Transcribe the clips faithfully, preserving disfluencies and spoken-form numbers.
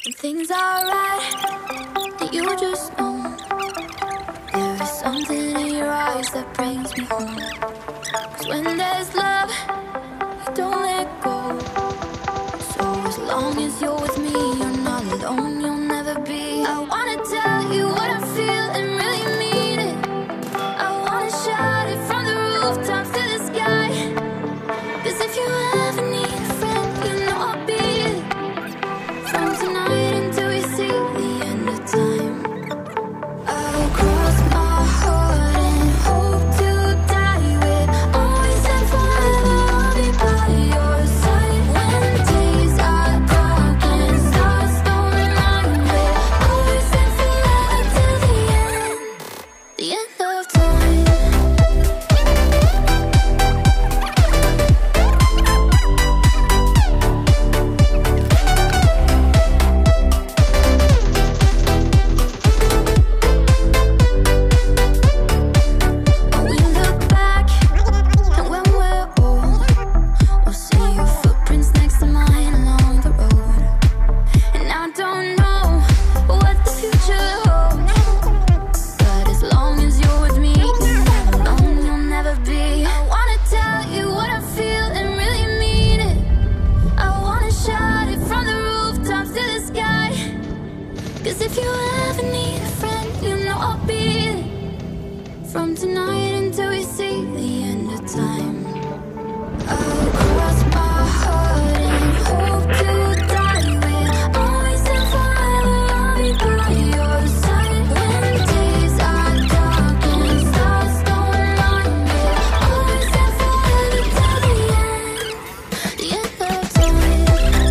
When things are right, that you just know. There is something in your eyes that brings me home. 'Cause when there's love, you don't let go. So as long as you're with me, you're not alone, you'll never be. I wanna tell you what I feel and really mean it. I wanna shout it from the rooftops to the sky. 'Cause if you ever need a friend, you know I'll be it. From tonight until we see the end of time, I'll cross my heart and hope to die with. Always and forever, I'll be by your side. When days are dark and stars don't align with. Always and forever till the end, the end of time. When we look back and when we're old, we'll see your footprints next to mine along the road. And I don't know what the future holds, but as long as you're with me, you're never alone, you'll never be. I wanna tell you what I feel and really mean it. I wanna shout it from the rooftops to the sky. 'Cause if you ever need a friend, you know I'll be it. From tonight until we see the end of time, I'll cross my heart and hope to die with. Always and forever, I'll be by your side. When days are dark and stars don't align with. Always and forever till the end, the end of time.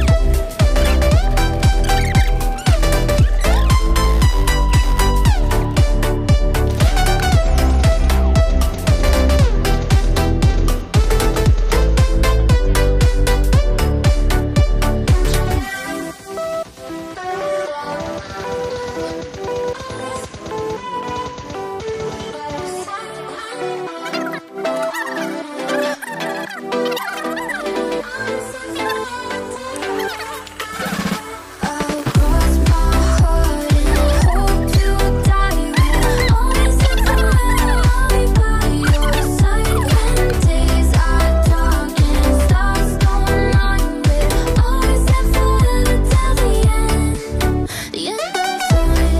I'll cross my heart and hope to die with. Always and forever, I'll be by your side. When days are dark and stars don't align with. Always and forever till the end, the end of time.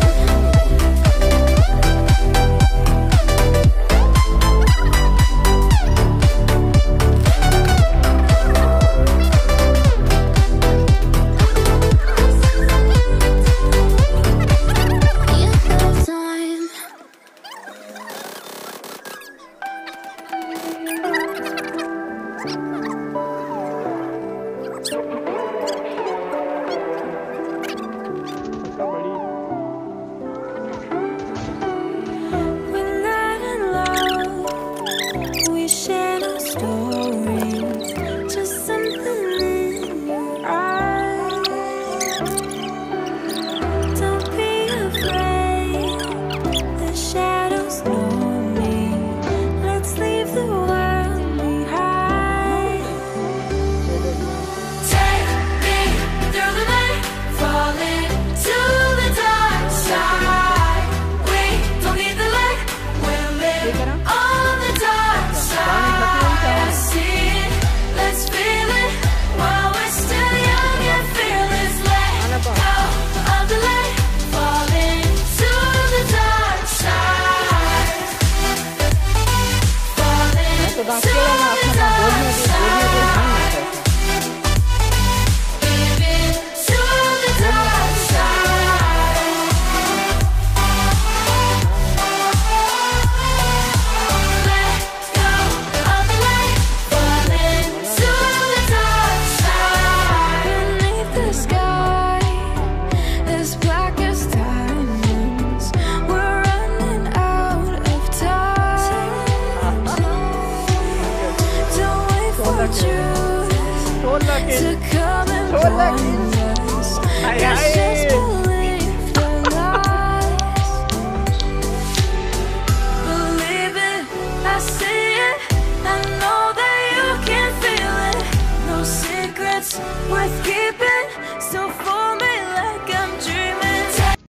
The end of time. We're not in love, we share no stories, just something in your eyes. Don't be afraid, the shadows know me. Let's leave the world behind. Take me through the night, falling to the dark side. We don't need the light, we're living on the dark side. See it, let's feel it while we're still young and fearless. Let go of the light, falling to the dark side. Falling to the dark side. Giving to the dark side. Let go of the light, falling to the dark side. Beneath the sky, as black as diamonds, we're running out of time. Don't wait for truth to come and find